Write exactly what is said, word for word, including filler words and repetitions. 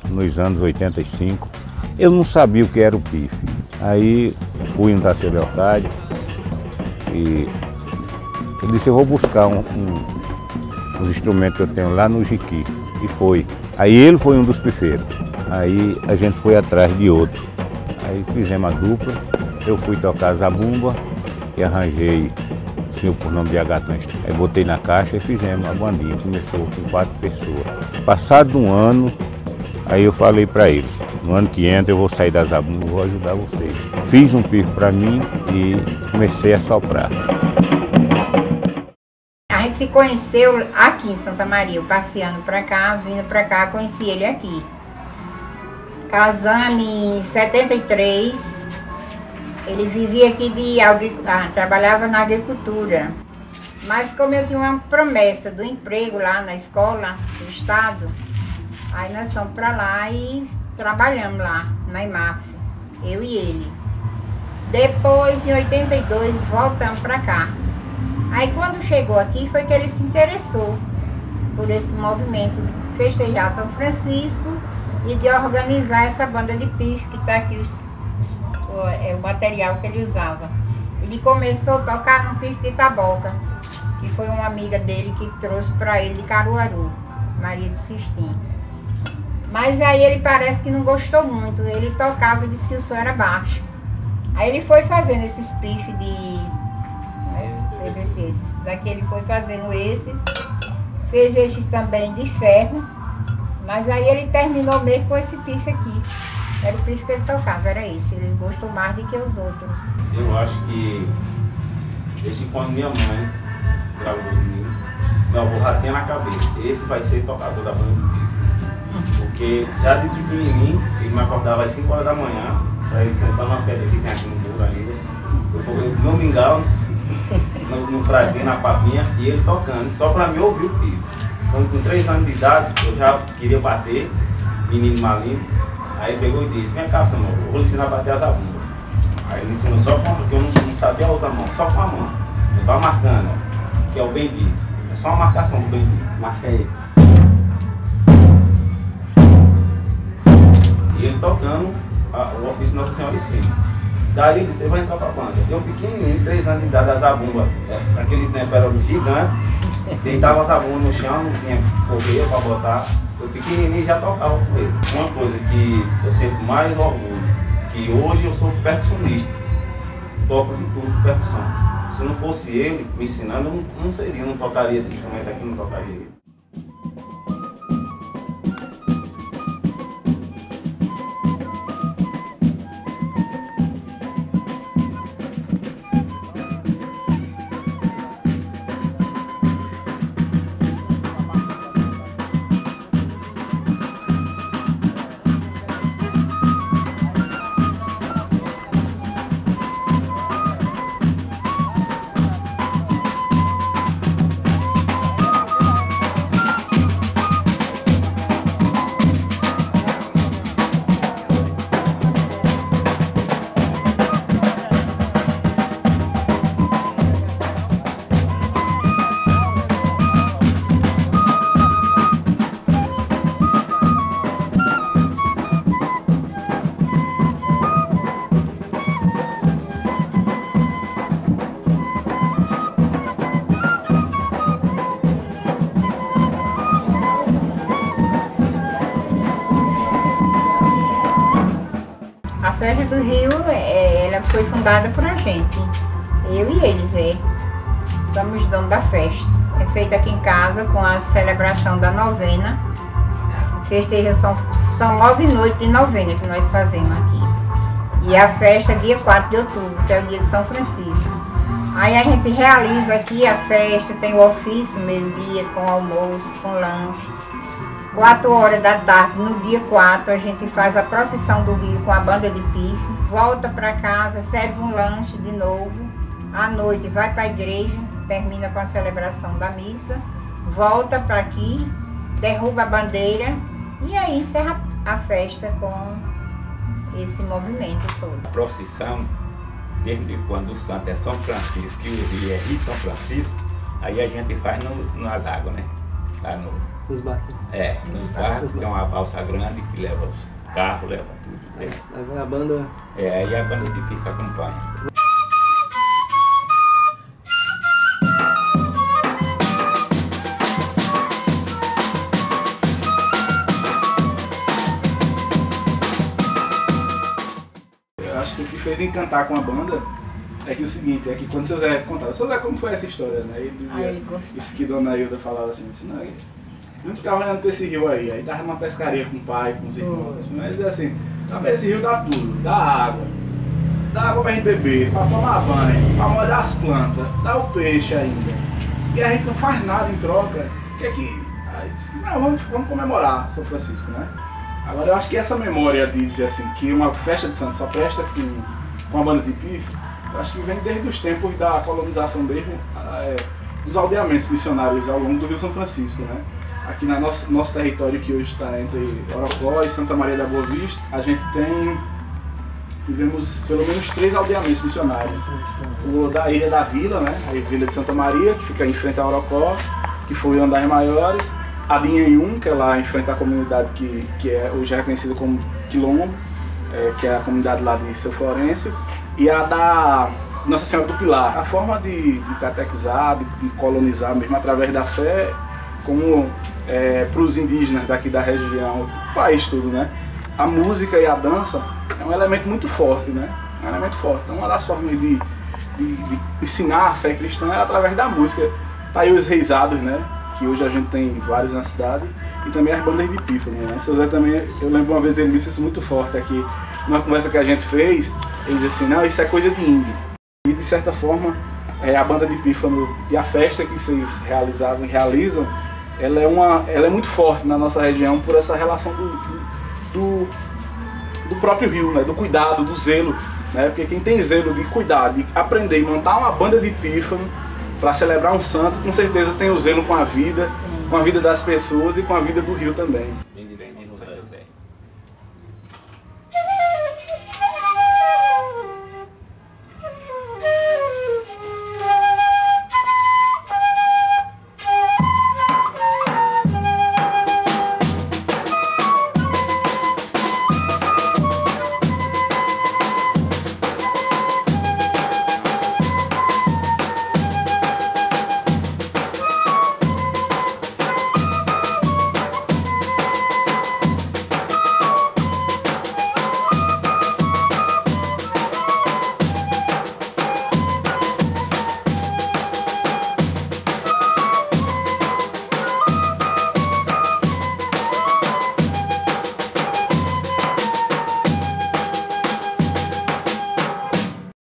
nos anos oitenta e cinco. Eu não sabia o que era o pife. Aí fui no Tarsila Leocádio e ele disse, eu vou buscar um, um, os instrumentos que eu tenho lá no Jiqui. E foi. Aí ele foi um dos pifeiros. Aí a gente foi atrás de outro. Aí fizemos a dupla. Eu fui tocar zabumba e arranjei o senhor por nome de Agatã. Aí botei na caixa e fizemos a bandinha. Começou com quatro pessoas. Passado um ano, aí eu falei para eles, no ano que entra eu vou sair da zabumba, vou ajudar vocês. Fiz um pife para mim e comecei a soprar. A gente se conheceu aqui em Santa Maria, eu passeando para cá, vindo para cá, conheci ele aqui. Casamos em setenta e três, ele vivia aqui de ah, trabalhava na agricultura. Mas como eu tinha uma promessa do emprego lá na escola do estado, aí nós fomos para lá e trabalhamos lá na I M A F, eu e ele. Depois, em oitenta e dois, voltamos para cá. Aí quando chegou aqui foi que ele se interessou por esse movimento de festejar São Francisco e de organizar essa banda de pife que está aqui, os, os, o, é o material que ele usava. Ele começou a tocar no pife de taboca, que foi uma amiga dele que trouxe para ele de Caruaru, Maria de Sistim. Mas aí ele parece que não gostou muito, ele tocava e disse que o som era baixo. Aí ele foi fazendo esses pifes de... Esses, esses. Daqui ele foi fazendo esses, fez esses também de ferro, mas aí ele terminou mesmo com esse pife aqui. Era o pife que ele tocava, era isso. Ele gostou mais do que os outros. Eu acho que desde quando minha mãe gravou de mim, meu avô já tinha na cabeça, esse vai ser tocador da banda do pife. Porque já de pequenininho, ele me acordava às cinco horas da manhã, para ele sentar numa pedra que tem aqui no muro ali. Eu toquei o meu mingau no, no pratinho, na papinha, e ele tocando, só para mim ouvir o pife. Quando com três anos de idade, eu já queria bater, menino malinho. Aí ele pegou e disse, vem cá, Samuel, eu vou lhe ensinar a bater a zabumba. Aí ele ensinou só com a mão, porque eu não, não sabia a outra mão, só com a mão. Ele vai marcando, ó, que é o bendito. É só uma marcação do bendito. Marca aí. E ele tocando a, o ofício Nossa Senhora em cima. Daí ele disse, você vai entrar pra banda. Eu pequenininho, três anos de idade, a zabumba, é, naquele tempo era um gigante, deitava a zabumba no chão, não tinha correia pra botar. Eu pequenininho já tocava com ele. Uma coisa que eu sinto mais orgulho, que hoje eu sou percussionista, toco de tudo, percussão. Se não fosse ele me ensinando, eu não, não seria, não tocaria esse instrumento aqui, não tocaria esse. A Festa do Rio, é, ela foi fundada por a gente, eu e eles, é. Somos donos da festa. É feita aqui em casa com a celebração da novena. Festejação, são nove noites de novena que nós fazemos aqui. E a festa é dia quatro de outubro, que é o dia de São Francisco. Aí a gente realiza aqui a festa, tem o ofício meio-dia, com almoço, com lanche. quatro horas da tarde, no dia quatro, a gente faz a procissão do rio com a banda de pife, volta para casa, serve um lanche de novo, à noite vai para a igreja, termina com a celebração da missa, volta para aqui, derruba a bandeira e aí encerra a festa com esse movimento todo. A procissão, desde quando o santo é São Francisco e o rio é Rio São Francisco, aí a gente faz no, nas águas, né? Lá no Os barcos. É, nos barcos tem uma balsa grande que leva os carros, leva tudo. Aí, aí vai a banda. É, aí a banda de pife acompanha. Eu acho que o que fez encantar com a banda é que o seguinte, é que quando o seu Zé contava, seu Zé, como foi essa história, né? Ele dizia, Aí, isso que Dona Hilda falava assim, assim não, a gente ficava olhando pra esse rio aí, aí tava numa pescaria com o pai, com os irmãos, mas ele dizia assim, tá pra esse rio dá tudo, dá água, dá água pra gente beber, pra tomar banho, pra molhar as plantas, dá o peixe ainda, e a gente não faz nada em troca, o que é que... Aí disse, não, vamos, vamos comemorar São Francisco, né? Agora eu acho que essa memória de dizer assim, que uma festa de santo só presta com, com a banda de pife, eu acho que vem desde os tempos da colonização mesmo, é, dos aldeamentos missionários ao longo do Rio São Francisco, né? Aqui no nosso, nosso território, que hoje está entre Orocó e Santa Maria da Boa Vista, a gente tem, tivemos pelo menos três aldeamentos missionários. O da Ilha da Vila, né? A Vila de Santa Maria, que fica em frente a Orocó, que foi uma das maiores. A de Inhanhum, que é lá em frente à comunidade que, que é hoje é reconhecida como Quilombo, é, que é a comunidade lá de Seu Florencio. E a da Nossa Senhora do Pilar. A forma de, de catequizar, de, de colonizar mesmo através da fé, como é, para os indígenas daqui da região, do país todo, né? A música e a dança é um elemento muito forte, né? É um elemento forte. Então, uma das formas de, de, de ensinar a fé cristã é através da música. Tá aí os reisados, né? Que hoje a gente tem vários na cidade, e também as bandas de pífano, né? Seu Zé também, eu lembro uma vez ele disse isso muito forte aqui, numa conversa que a gente fez, ele disse assim, não, isso é coisa de índio. E de certa forma, é, a banda de pífano e a festa que vocês realizavam e realizam, ela é, uma, ela é muito forte na nossa região por essa relação do, do, do próprio rio, né? Do cuidado, do zelo, né? Porque quem tem zelo de cuidar, de aprender e montar uma banda de pífano para celebrar um santo, com certeza tem o zelo com a vida, com a vida das pessoas e com a vida do rio também.